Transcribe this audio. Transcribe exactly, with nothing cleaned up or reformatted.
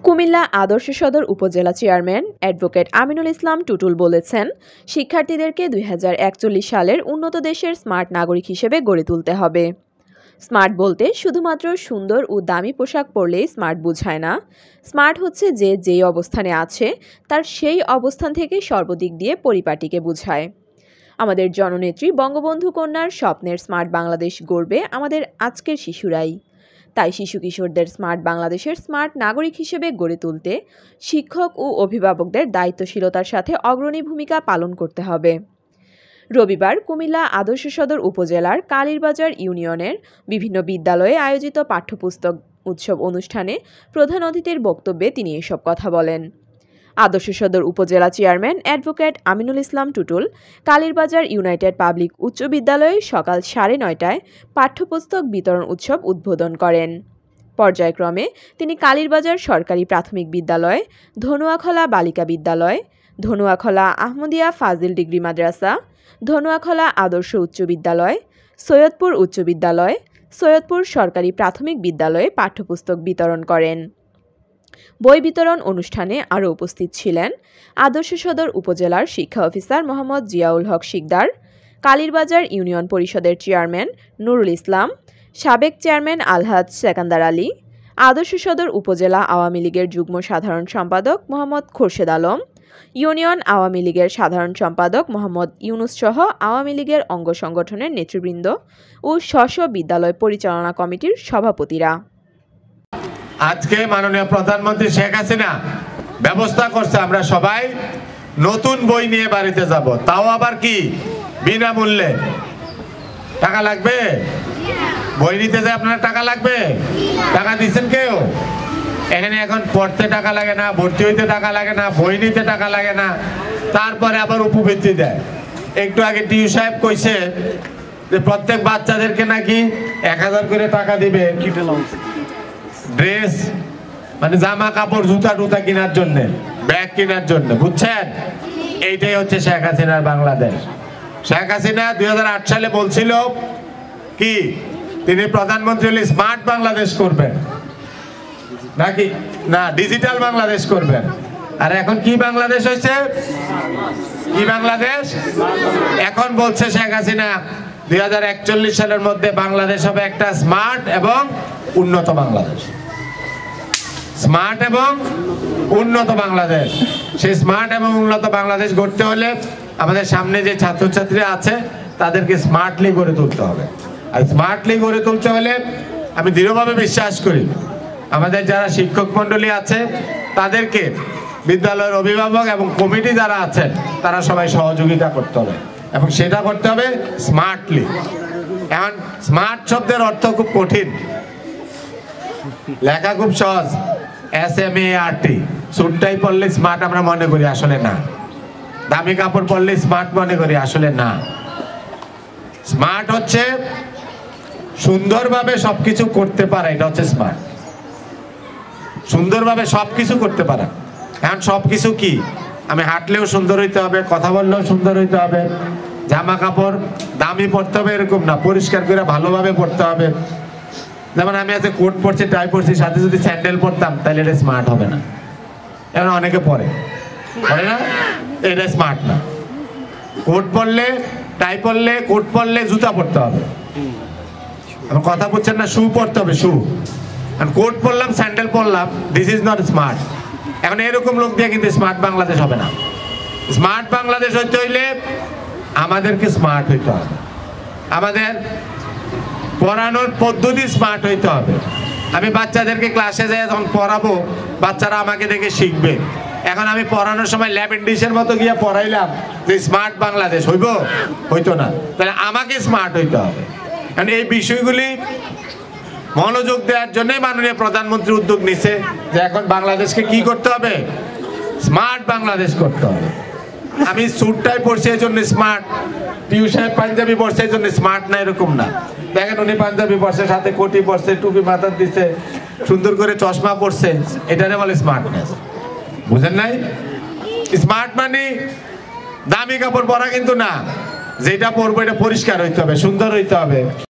কুমিল্লা আদর্শ সদর উপজেলা chairman advocate Aminul Islam Tutul বলেছেন, শিক্ষার্থীদেরকে দুই হাজার একচল্লিশ সালের উন্নত দেশের স্মার্ট নাগরিক হিসেবে গড়ে তুলতে হবে। স্মার্ট বলতে শুধুমাত্র সুন্দর ও দামি পোশাক পরলেই স্মার্ট বোঝায় না। স্মার্ট হচ্ছে যে যেই অবস্থানে আছে তার সেই অবস্থান থেকে সর্বদিক দিয়ে পরিপাটিকে বোঝায়। আমাদের জননেত্রী বঙ্গবন্ধু কন্যার স্বপ্নের স্মার্ট বাংলাদেশ গড়বে আমাদের আজকের শিশুরাই। তাই শিশু কিশোরদের স্মার্ট বাংলাদেশের স্মার্ট নাগরিক হিসেবে গড়ে তুলতে শিক্ষক ও অভিভাবকদের দায়িত্বশীলতার সাথে অগ্রণী ভূমিকা পালন করতে হবে। রবিবার কুমিল্লা আদর্শ সদর উপজেলার কালীরবাজার ইউনিয়নের বিভিন্ন বিদ্যালয়ে আয়োজিত পাঠ্যপুস্তক উৎসব অনুষ্ঠানে প্রধান অতিথির বক্তব্যে তিনি এসব কথা বলেন। আদর্শ সদর উপজেলা chairman advocate Aminul Islam Tutul Kalirbazar United Public উচ্চ বিদ্যালয়ে সকাল সাড়ে নয়টায় পাঠ্যপুস্তক বিতরণ উৎসব উদ্বোধন করেন। পর্যায়ক্রমে তিনি কালীরবাজার সরকারি প্রাথমিক বিদ্যালয়, ধনুয়াখলা বালিকা বিদ্যালয়, ধনুয়াখলা আহমদিয়া ফাজিল ডিগ্রি মাদ্রাসা, ধনুয়াখলা আদর্শ উচ্চ বিদ্যালয়, সৈয়দপুর উচ্চ বিদ্যালয়, সৈয়দপুর সরকারি প্রাথমিক বিদ্যালয়ে পাঠ্যপুস্তক বিতরণ করেন। বই বিতরণ অনুষ্ঠানে আরও উপস্থিত ছিলেন আদর্শ সদর উপজেলার শিক্ষা অফিসার মোহাম্মদ জিয়াউল হক শিকদার, কালীরবাজার ইউনিয়ন পরিষদের চেয়ারম্যান নুরুল ইসলাম, সাবেক চেয়ারম্যান আলহাজ সেকান্দার আলী, আদর্শ সদর উপজেলা আওয়ামী লীগের যুগ্ম সাধারণ সম্পাদক মোহাম্মদ খোরশেদ আলম, ইউনিয়ন আওয়ামী লীগের সাধারণ সম্পাদক মোহাম্মদ ইউনুস সহ আওয়ামী লীগের অঙ্গ সংগঠনের নেতৃবৃন্দ ও স্ব বিদ্যালয় পরিচালনা কমিটির সভাপতিরা। আজকে মাননীয় প্রধানমন্ত্রী শেখ হাসিনা ব্যবস্থা করছে আমরা সবাই নতুন বই নিয়ে বাড়িতে যাব, তাও আবার কি বিনামূল্যে। টাকা লাগবে? বই নিতে যায় আপনার টাকা লাগবে? টাকা দিচ্ছেন কেউ? এখানে এখন পড়তে টাকা লাগে না, ভর্তি হইতে টাকা লাগে না, বই নিতে টাকা লাগে না, তারপরে আবার উপবৃত্তি দেয়। একটু আগে টিউ সাহেব কইছে যে প্রত্যেক বাচ্চাদেরকে নাকি এক হাজার করে টাকা দিবে ড্রেস মানে জামা কাপড় জুতা টুতা কেনার জন্য, ব্যাগ কেনার জন্য। বুঝছেন, এইটাই হচ্ছে শেখ হাসিনার বাংলাদেশ। শেখ হাসিনা দুই হাজার আট সালে বলছিল কি তিনি প্রধানমন্ত্রী হলে স্মার্ট বাংলাদেশ করবেন, নাকি না ডিজিটাল বাংলাদেশ করবেন। আর এখন কি বাংলাদেশ হয়েছে? কি বাংলাদেশ? এখন বলছে শেখ হাসিনা দুই হাজার একচল্লিশ সালের মধ্যে বাংলাদেশ হবে একটা স্মার্ট এবং উন্নত বাংলাদেশ। স্মার্ট এবং উন্নত বাংলাদেশ। সেই স্মার্ট এবং উন্নত বাংলাদেশ গড়তে হলে আমাদের সামনে যে ছাত্রছাত্রীরা আছে তাদেরকে স্মার্টলি গড়ে তুলতে হবে। আর স্মার্টলি গড়ে তুলতে হলে আমি দৃঢ়ভাবে বিশ্বাস করি আমাদের যারা শিক্ষক মন্ডলী আছে তাদেরকে বিদ্যালয়ের অভিভাবক এবং কমিটি যারা আছেন তারা সবাই সহযোগিতা করতে হবে এবং সেটা করতে হবে স্মার্টলি। এখন স্মার্ট শব্দের অর্থ খুব কঠিন, লেখা খুব সহজ, এস এম এ আর টি। স্যুটটাই পরলে স্মার্ট আমরা মনে করি, আসলে না। দামি কাপড় পরলে স্মার্ট মনে করি, আসলে না। স্মার্ট হচ্ছে সুন্দরভাবে সবকিছু করতে পারা, এটা হচ্ছে স্মার্ট। সুন্দরভাবে সবকিছু করতে পারা। এখন সবকিছু কি? আমি হাঁটলেও সুন্দর হইতে হবে, কথা বললেও সুন্দর হইতে হবে, জামা কাপড় দামি পরতে হবে এরকম না, পরিষ্কার করে ভালোভাবে পরতে হবে। যেমন আমি আজকে কোট পরছি, টাই পরছি, সাথে যদি স্যান্ডেল পরতাম তাহলে এটা স্মার্ট হবে না। এখন অনেকে পরে পরে না, এটা স্মার্ট না। কোট পরলে, টাই পরলে, কোট পরলে জুতা পরতে হবে। আমার কথা বুঝছেন না? শু পরতে হবে, শু। কোট পরলাম, স্যান্ডেল পরলাম, দিস ইজ নট স্মার্ট। এখন এরকম লোক দিয়ে কিন্তু স্মার্ট বাংলাদেশ হবে না। স্মার্ট বাংলাদেশ হইতে হইলে আমাদেরকে স্মার্ট হইতে হবে, আমাদের পড়ানোর পদ্ধতি স্মার্ট হইতে হবে। আমি বাচ্চাদেরকে ক্লাসে যাই যখন পড়াবো, বাচ্চারা আমাকে দেখে শিখবে। এখন আমি পড়ানোর সময় ল্যাব ইন্ডিসের মতো গিয়ে পড়াইলাম যে স্মার্ট বাংলাদেশ হইব, হইতো না। তাহলে আমাকে স্মার্ট হইতে হবে। কারণ এই বিষয়গুলি মনোযোগ দেওয়ার জন্যই মাননীয় প্রধানমন্ত্রী উদ্যোগ নিছে যে এখন বাংলাদেশকে কি করতে হবে? স্মার্ট বাংলাদেশ করতে হবে। আমি স্যুটটাই পরছি এই জন্য স্মার্ট, টিউ সাহেব পাঞ্জাবি পরছে এই জন্য স্মার্ট না, এরকম না। দেখেন উনি পাঞ্জাবি পরছে, সাথে কোটি পরছে, টুপি মাথার দিচ্ছে, সুন্দর করে চশমা পরছে, এটারে বলে স্মার্টনেস। বুঝেন নাই? স্মার্ট মানে দামি কাপড় পরা কিন্তু না, যেটা পরবো এটা পরিষ্কার হইতে হবে, সুন্দর হইতে হবে।